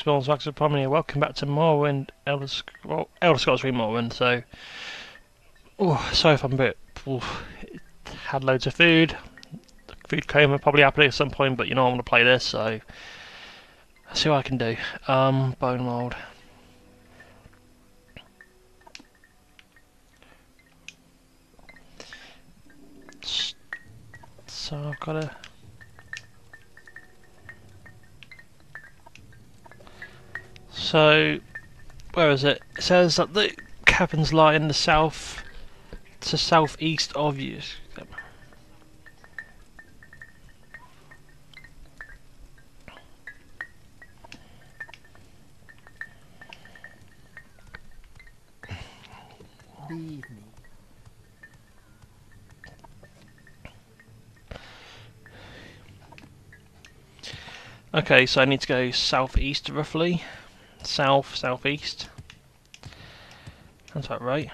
Maximal, Primal here. Welcome back to Morrowind, Elder Scrolls 3 Morrowind. So, sorry if I'm a bit... had loads of food. Food coma probably happening at some point, but you know I'm going to play this, so... Let's see what I can do. Bone mold. So I've got to... So, where is it? It says that the caverns lie in the south to southeast of you. Leave me. Okay, so I need to go southeast roughly. Southeast. That's about right.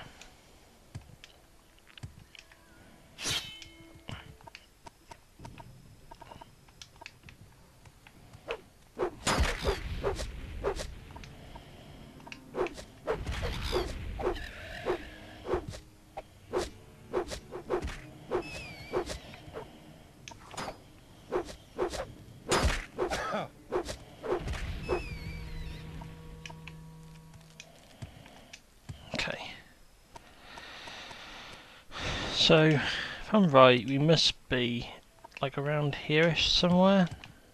So, if I'm right, we must be like around here-ish somewhere.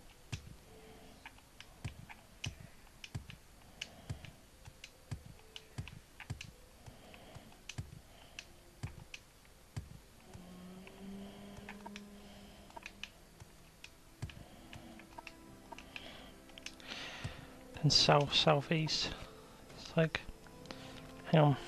And southeast. It's like, hang on.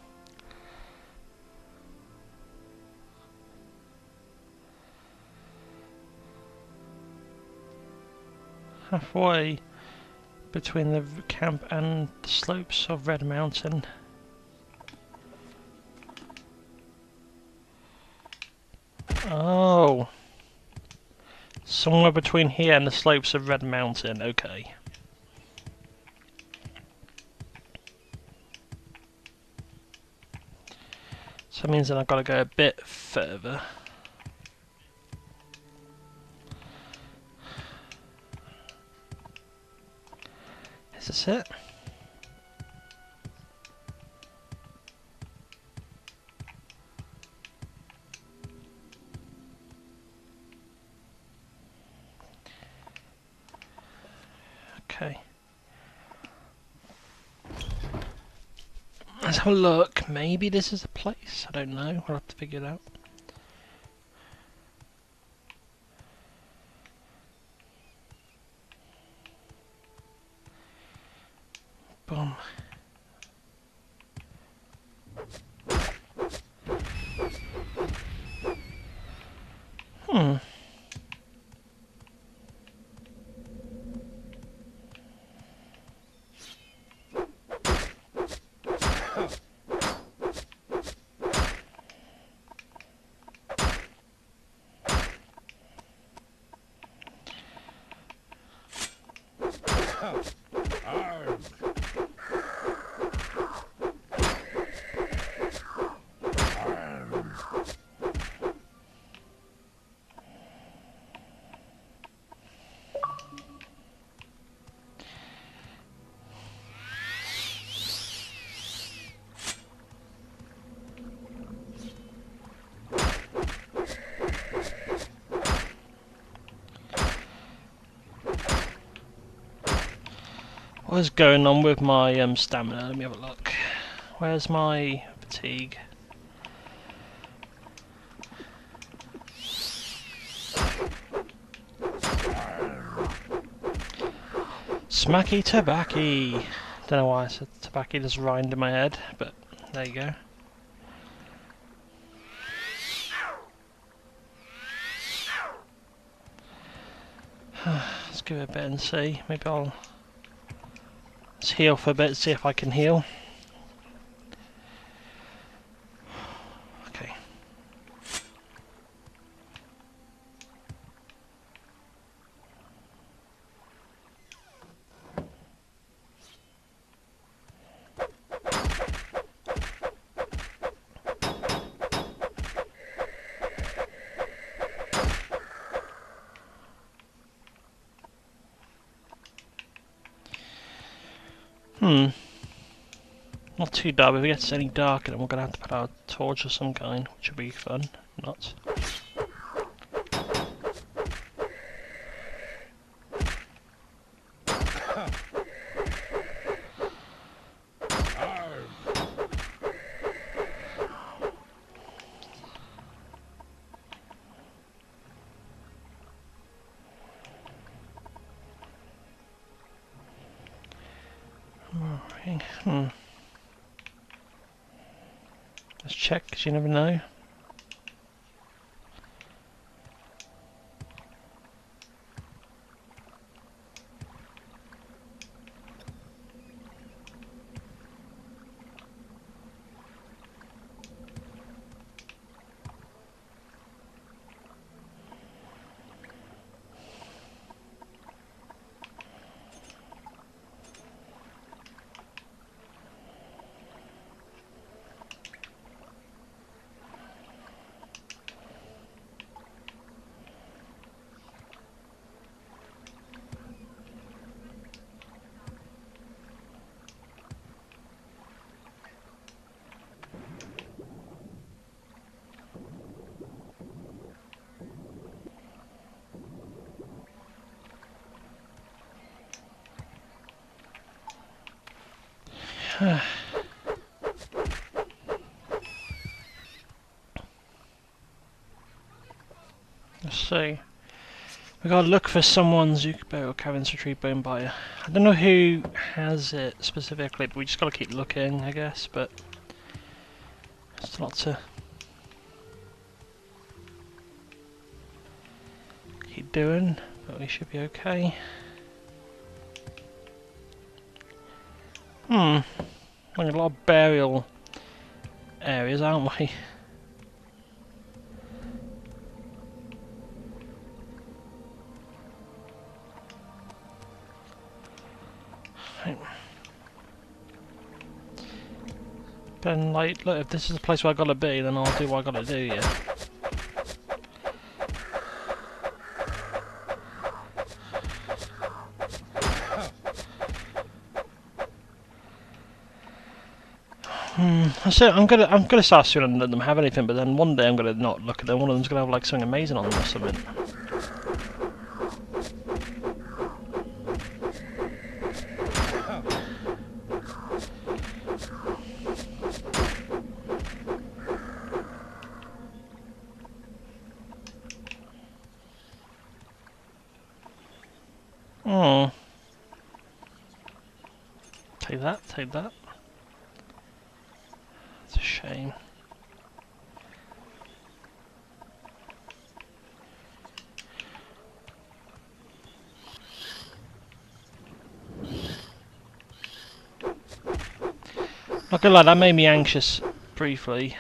Halfway between the camp and the slopes of Red Mountain. Oh, somewhere between here and the slopes of Red Mountain. Okay. So that means that I've got to go a bit further. Is this it? Okay. Let's have a look. Maybe this is the place. I don't know. I'll have to figure it out. Boom. Hmm. What is going on with my stamina? Let me have a look. Where's my fatigue? Smacky tobacco. Don't know why I said tobacco just rhymed in my head, but there you go. Let's give it a bit and see. Maybe I'll let's heal for a bit, see if I can heal. Okay. Not too dark, but if it gets any darker then we're going to have to put out a torch of some kind, which would be fun. Not. Let's check, because you never know. Let's see. We gotta look for someone's Zucabo or Caverns Retrieve Bone Buyer. I don't know who has it specifically, but we just gotta keep looking, I guess. But there's a lot to keep doing, but we should be okay. We're in a lot of burial areas, aren't we? Then, like, look, if this is the place where I gotta be, then I'll do what I gotta do, yeah. That's it. I'm gonna start soon and let them have anything, but then one day I'm gonna not look at them. One of them's gonna have like something amazing on them or something. Oh. Take that, take that. It's a shame. Not gonna lie, that made me anxious briefly.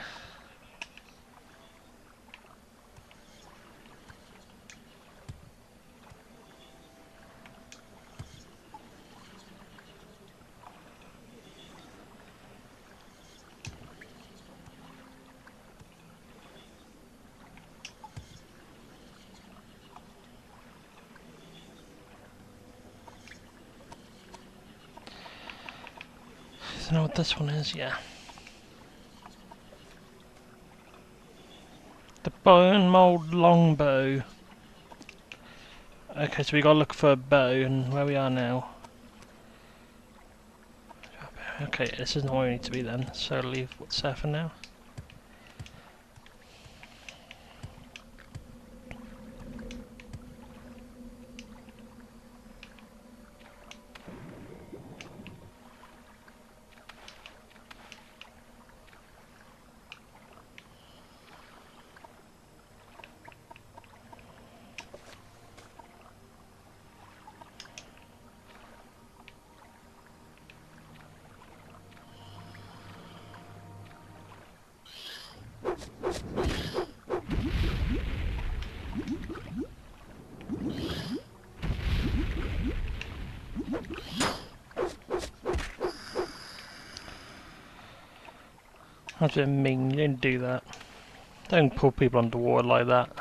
I know what this one is, yeah. The bone mold longbow. Okay, so we gotta look for a bow, and where we are now. Okay, this isn't where we need to be then, so leave what's there for now. That's a bit mean, you don't do that. Don't pull people underwater like that.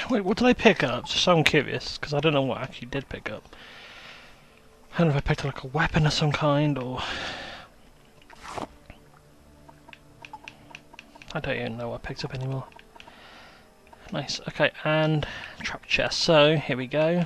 Wait, what did I pick up? Just so I'm curious, because I don't know what I actually did pick up. I don't know if I picked up like a weapon of some kind, or... I don't even know what I picked up anymore. Nice, okay, and trap chest. So, here we go.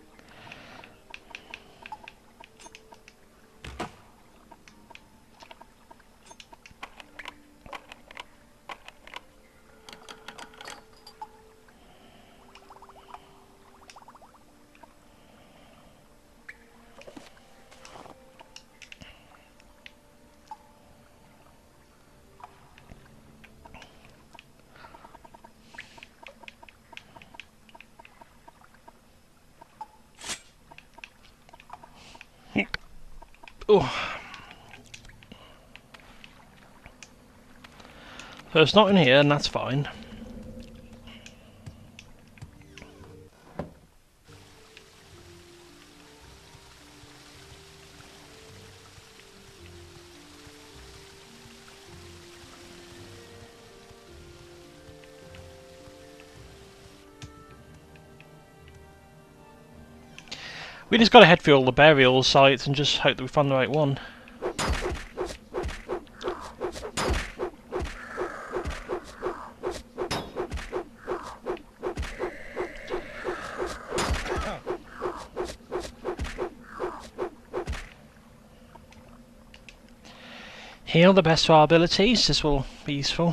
Oh. So it's not in here, and that's fine. We just gotta head through all the burial sites and just hope that we find the right one. Heal the best of our abilities, this will be useful.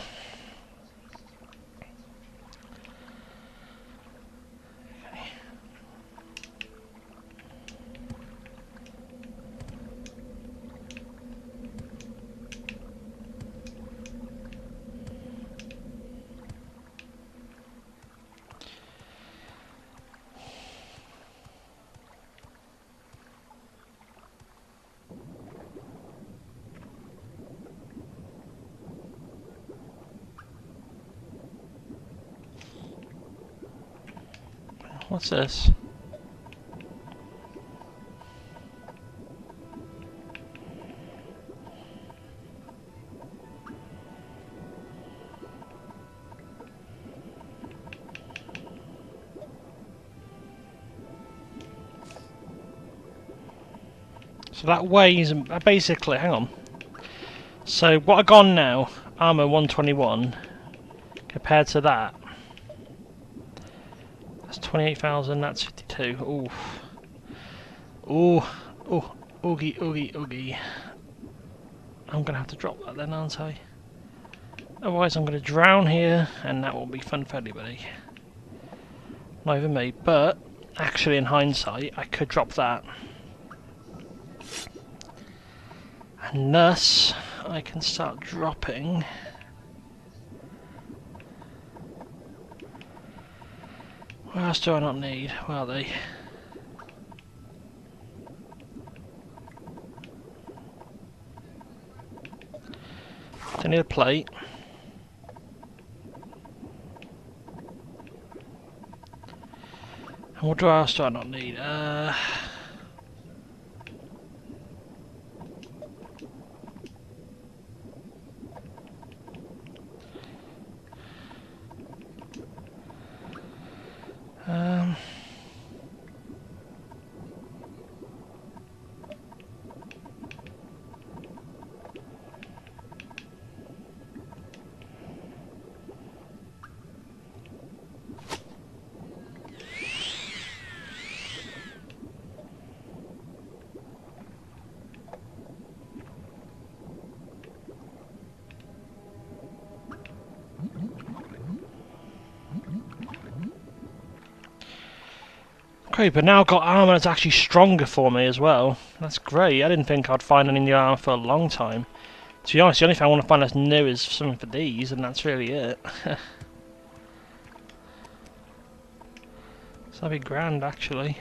What's this? So that weighs basically, hang on. So what I got on now, armor 121, compared to that. That's 28,000, that's 52. Ooh. Ooh. Ooh. Oogie, oogie, oogie. I'm gonna have to drop that then, aren't I? Otherwise I'm gonna drown here, and that won't be fun for anybody. Not even me, but actually in hindsight, I could drop that. And thus, I can start dropping... What else do I not need? Where are they? I need a plate. And what else do I not need? Okay, but now I've got armour that's actually stronger for me as well. That's great. I didn't think I'd find any new armour for a long time. To be honest, the only thing I want to find that's new is something for these, and that's really it. So that'd be grand, actually.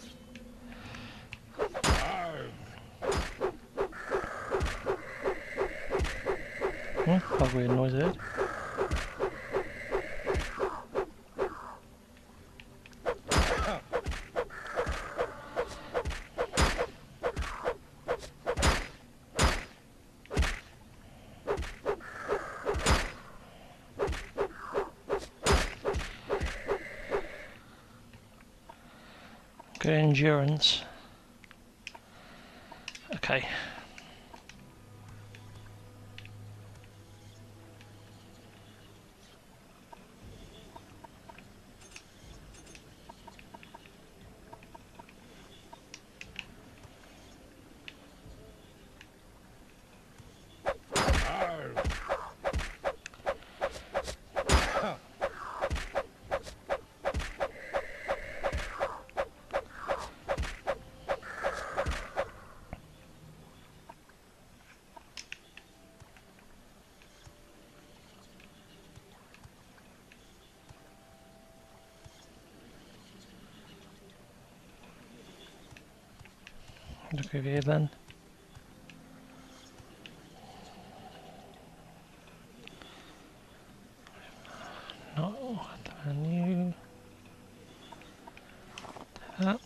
What a weird noise I heard. Good endurance. Okay. Look over here then. No, menu. That.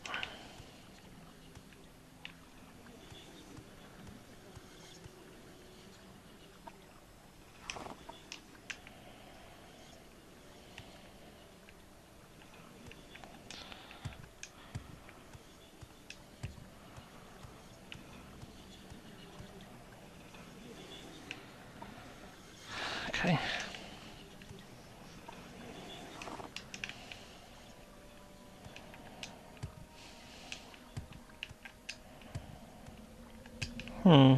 Okay. Hmm.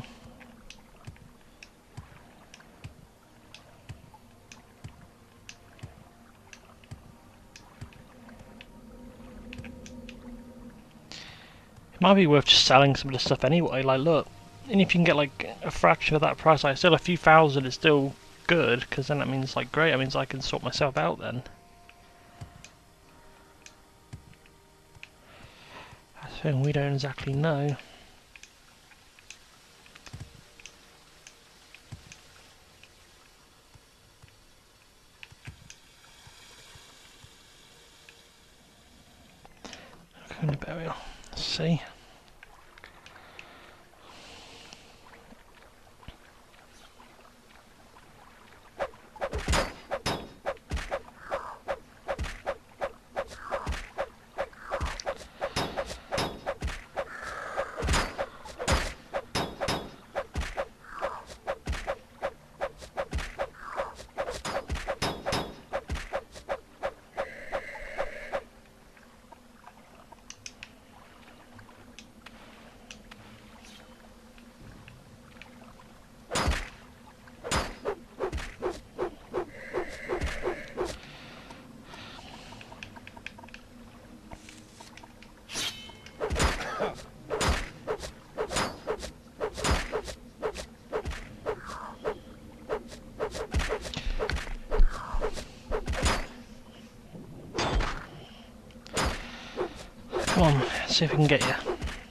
It might be worth just selling some of the stuff anyway. Like, look, and if you can get like a fraction of that price, like still a few thousand is still good, because then that means like great. That means I can sort myself out then. That's the thing we don't exactly know. Burial. Let's see. Come on, see if we can get you.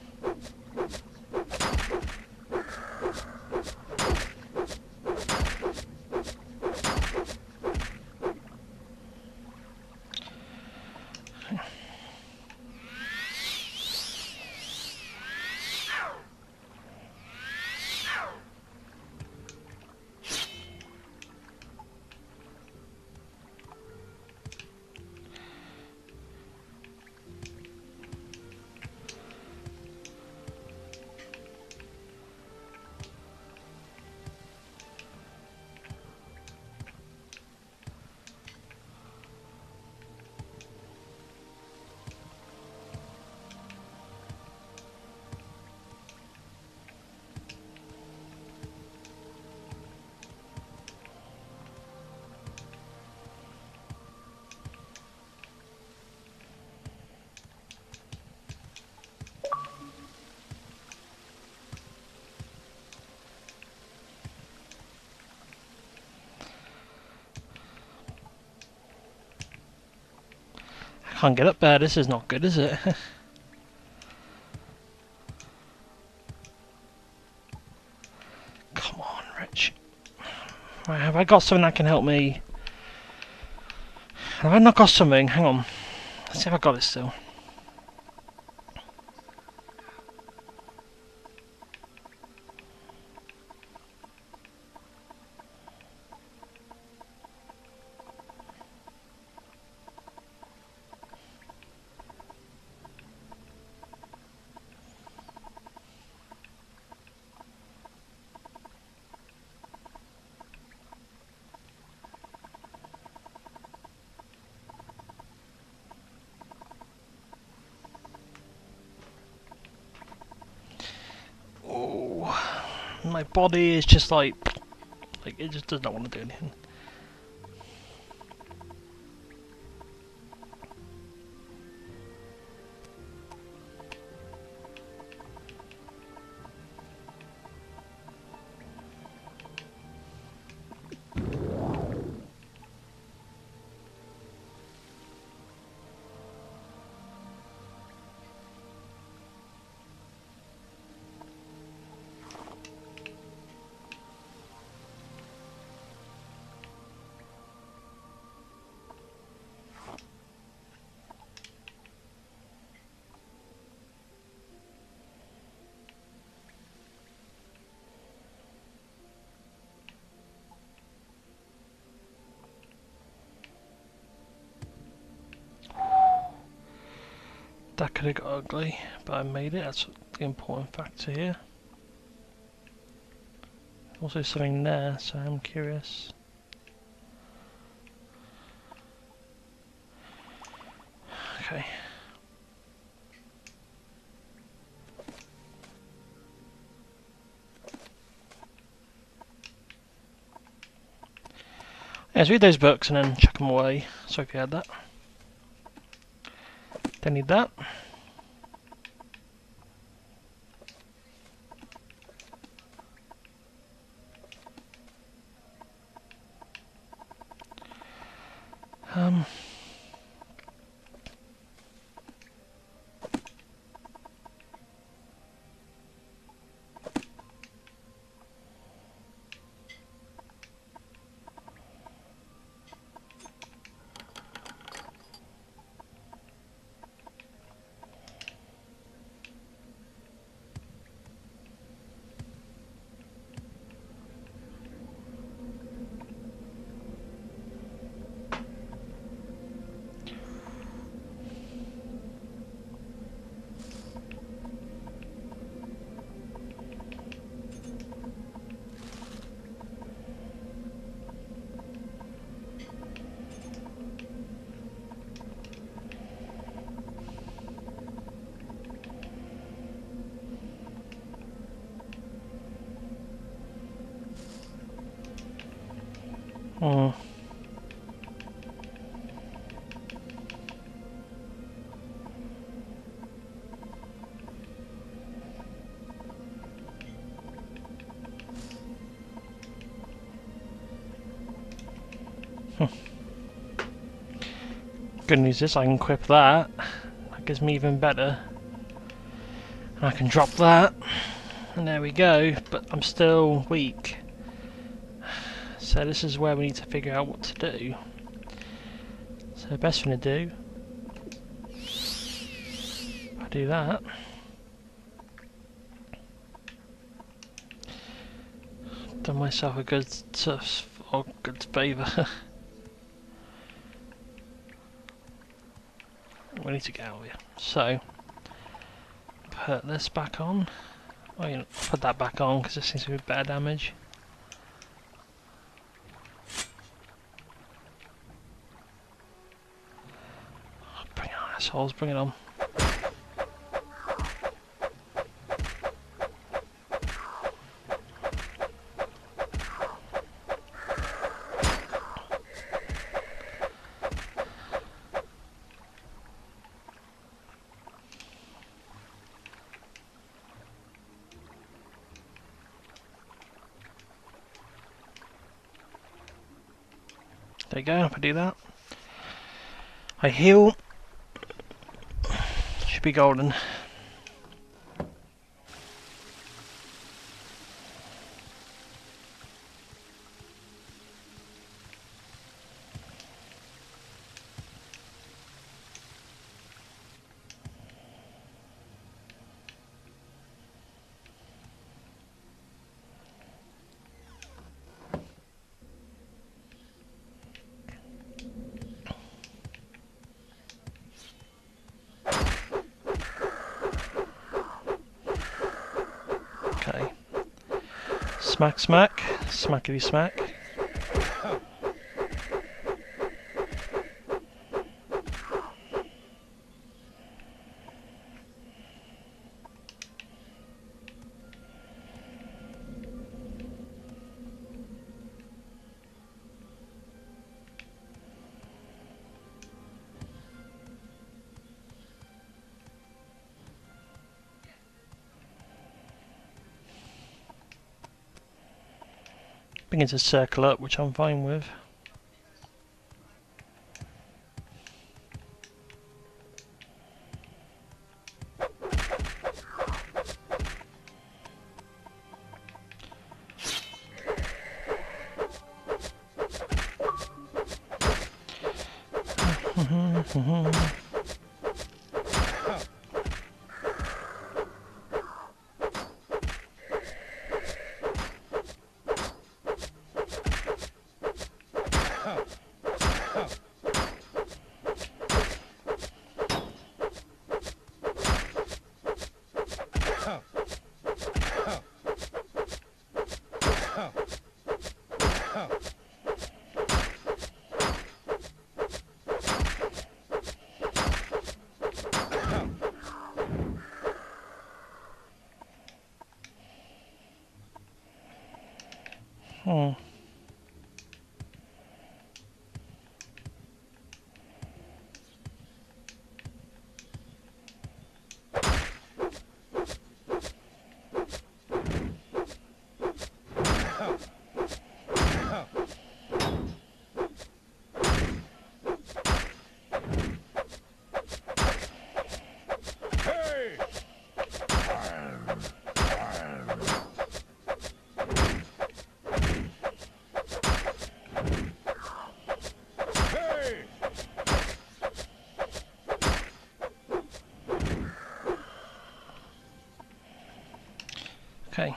Can't get up there, this is not good, is it? Come on, Rich. Right, have I got something that can help me? Have I not got something? Hang on. Let's see if I got it still. My body is just like it just does not want to do anything. That could have got ugly, but I made it. That's the important factor here. Also something there, so I'm curious. Okay. Yeah, let's read those books and then chuck them away. Sorry if you had that. Don't need that. Um. Oh. Good news is I can equip that. That gives me even better. And I can drop that. And there we go. But I'm still weak. So this is where we need to figure out what to do. So the best thing to do, if I do that, done myself a good favour. We need to get out of here. So put this back on. Oh, you know, put that back on because this seems to be better damage. Bring it on, assholes, bring it on. There you go, if I do that. I heal. Should be golden. Okay. Smack, smack. Smackety smack. Begins to circle up, which I'm fine with. Hmm. Okay.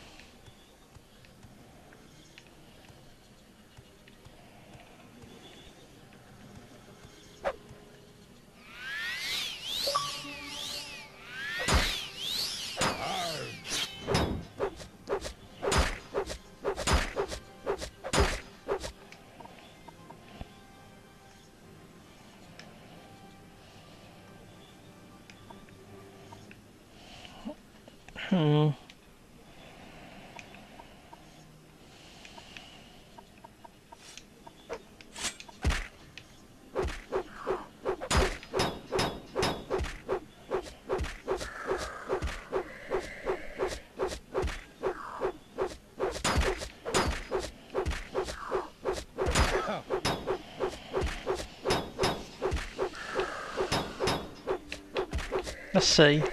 Hmm. Let's see.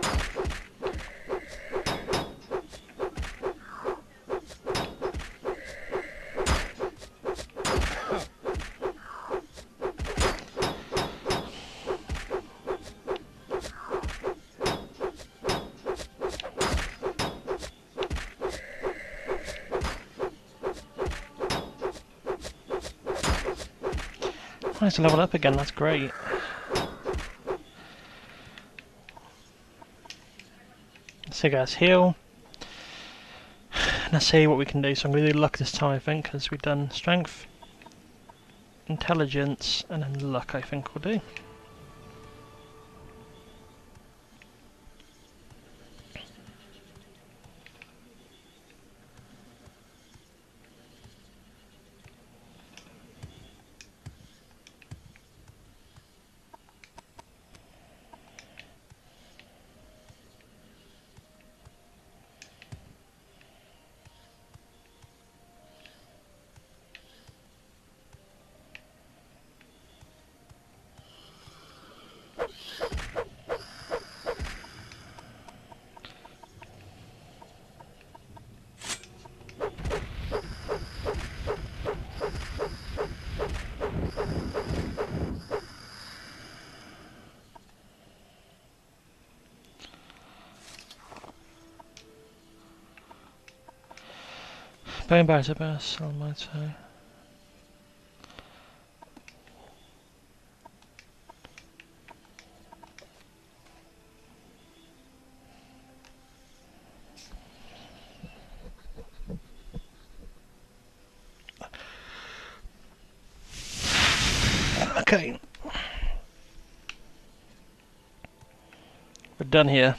Nice to level up again, that's great. So guys, heal. Let's see what we can do. So I'm going to do luck this time, I think, because we've done strength, intelligence, and then luck, I think we'll do. Bone barrier burst on my toe. Okay. We're done here.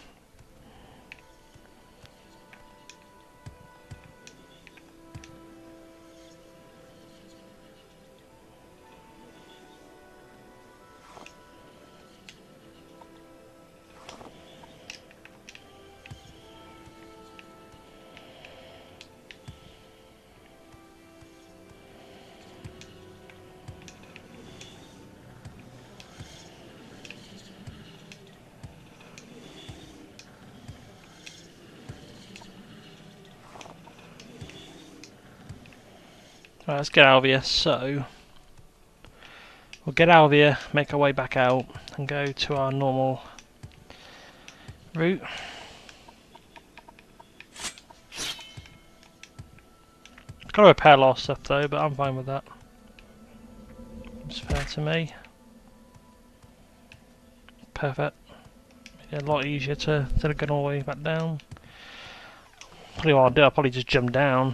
Right, let's get out of here. So we'll get out of here, make our way back out, and go to our normal route. Got to repair a lot of stuff though, but I'm fine with that. It's fair to me. Perfect. Make it a lot easier to instead of going all the way back down. Probably what I'll do, I'll probably just jump down.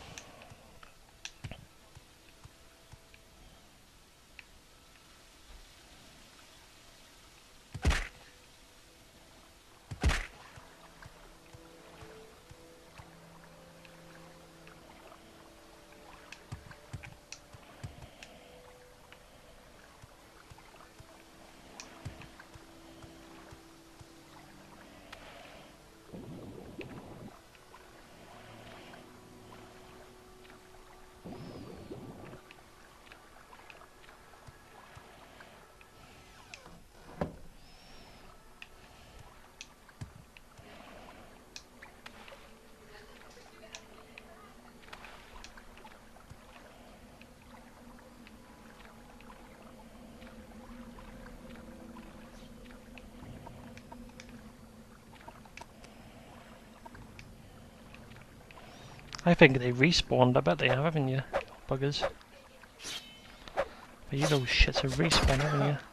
I think they respawned, I bet they have, haven't you? Buggers. But you little shits have respawned, haven't you?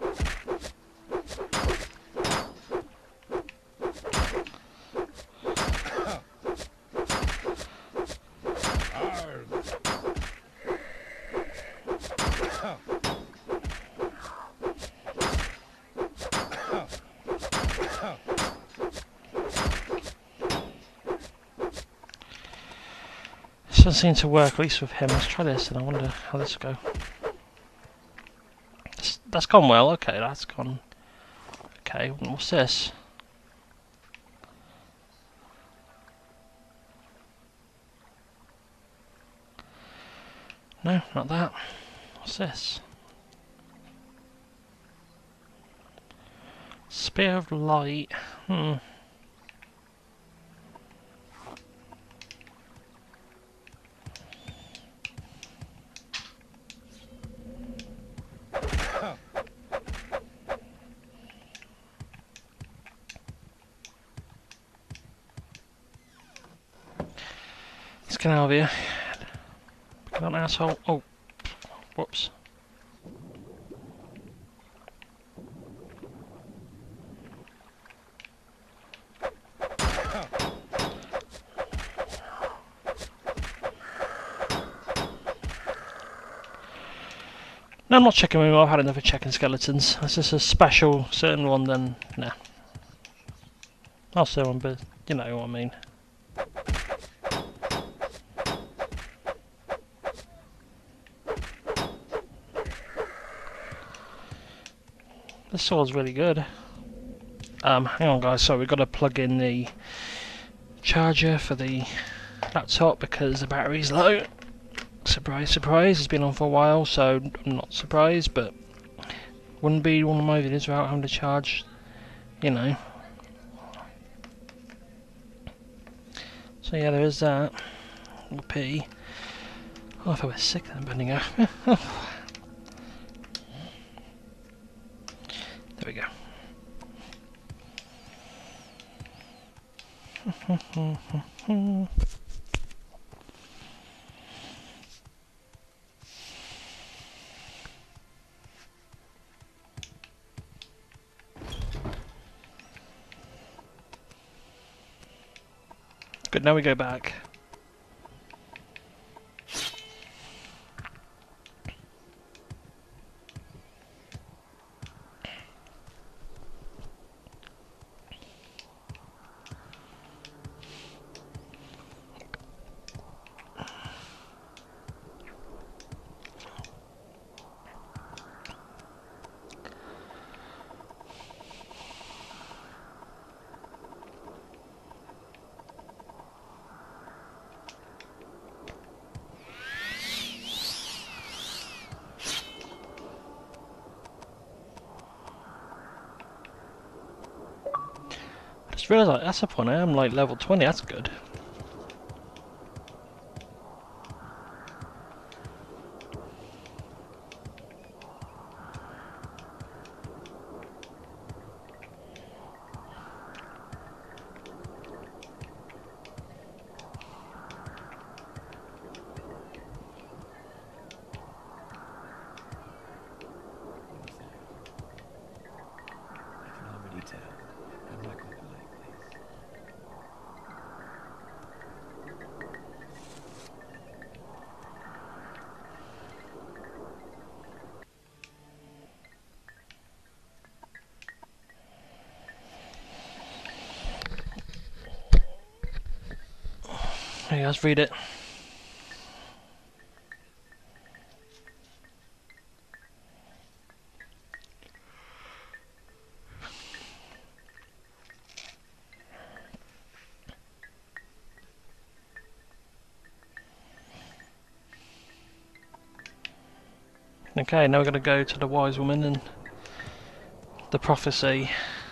Doesn't seem to work, at least with him. Let's try this and I wonder how this will go. That's gone well, okay, that's gone. Okay, what's this? No, not that. What's this? Spear of Light. Let's get out of here. Get on, asshole. Oh, whoops. No, I'm not checking anymore. I've had enough of checking skeletons. That's just a special certain one, then nah. I'll say one, but you know what I mean. This sword's really good. Hang on guys, so we've got to plug in the charger for the laptop because the battery's low. Surprise, surprise, it's been on for a while, so I'm not surprised, but wouldn't be one of my videos without having to charge, you know. So yeah, there is that. Whoopee. Oh, if I was sick then, bending off. There we go. Good, now we go back. Just realised that's the point, I am like level 20, that's good. Okay, let's read it. Okay, now we're going to go to the wise woman and the prophecy.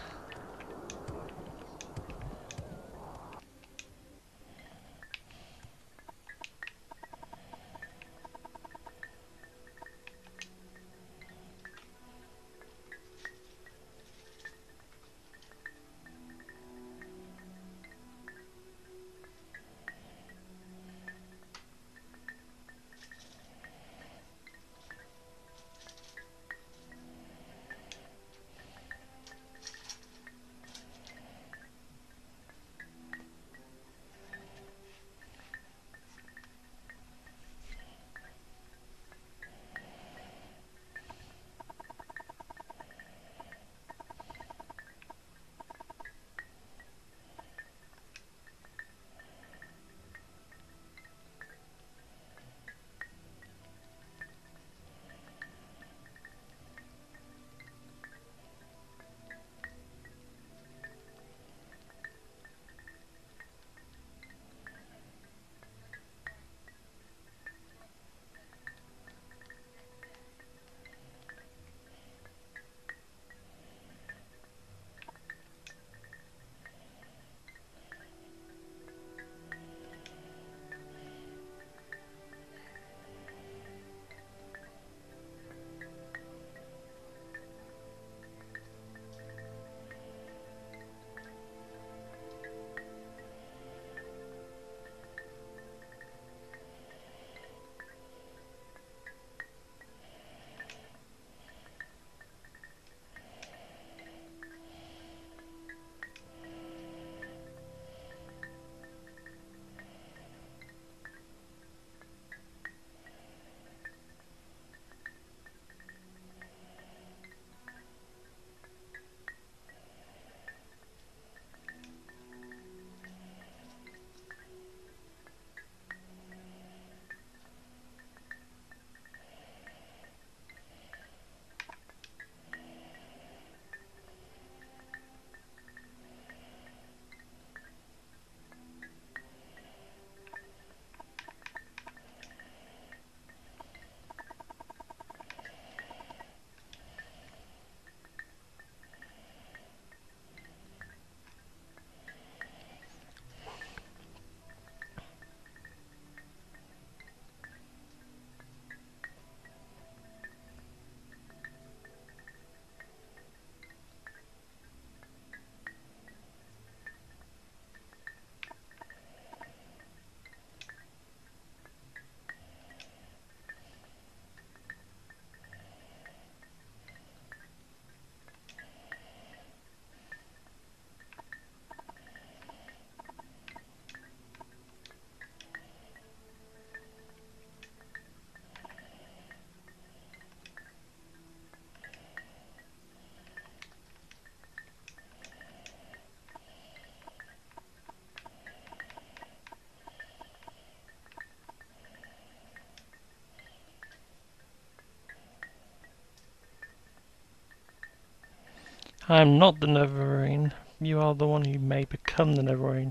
I am not the Neverine. You are the one who may become the Neverine.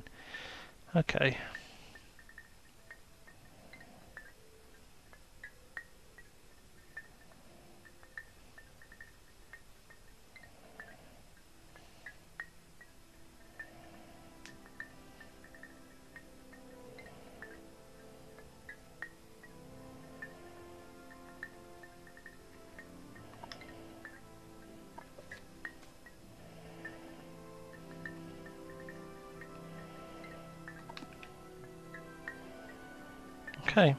Okay. Okay.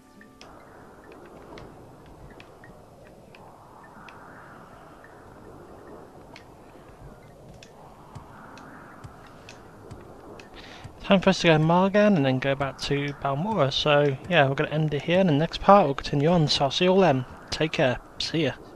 Time for us to go to Margan and then go back to Balmora. So yeah, we're going to end it here. In the next part, we'll continue on. So I'll see you all then. Take care. See ya.